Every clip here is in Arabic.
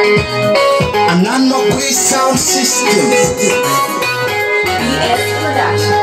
Anano Gui Sound System. BS Production.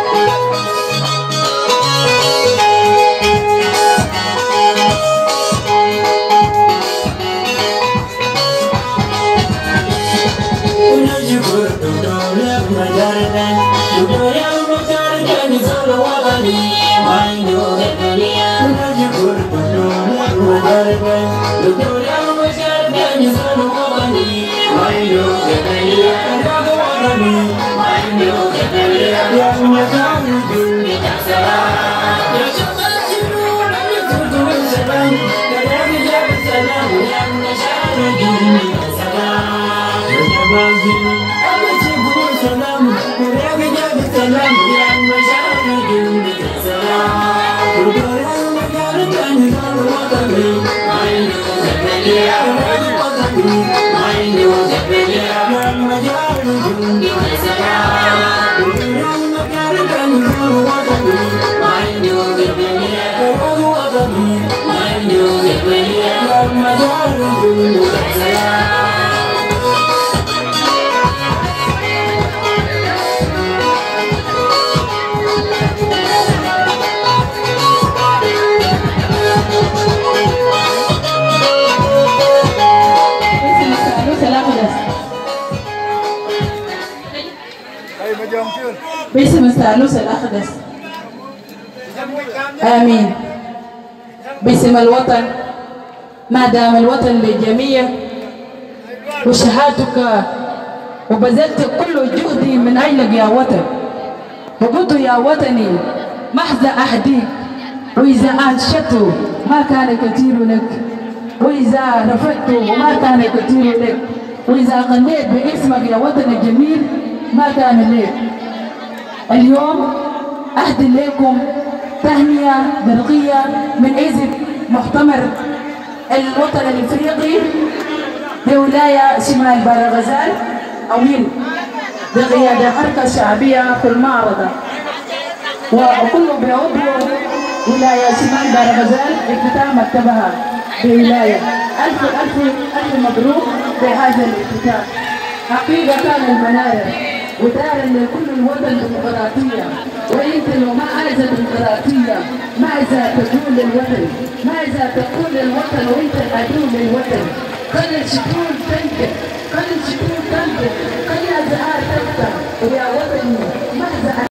باسم الثالوث الأقدس. آمين. باسم الوطن، ما دام الوطن للجميع، وشهادتك وبذلت كل جهدي من أجلك يا وطن، وقلت يا وطني محض أحديك، وإذا أنشدت ما كان كثير لك، وإذا رفعت ما كان كثير لك، وإذا غنيت باسمك يا وطن الجميل ما كان لك. اليوم أهدي لكم تهنئة برقية من حزب مؤتمر الوطن الإفريقي بولاية شمال بارغزال أويل بقيادة حركة شعبية في المعرضة، وكل بعضو ولاية شمال بارغزال افتتاح مكتبها بولاية. ألف ألف ألف مبروك بهذا الافتتاح. حقيقة كان المنارة ودار لكل الوطن ديمقراطية، وانت لو ما عايزه ديمقراطية ماذا تقول للوطن؟ ماذا تقول للوطن وانت عدو للوطن؟ خلي الشكور تنكر، خلي الشكور تنكر، خلي الازهار تفتح، ويا وطني ماذا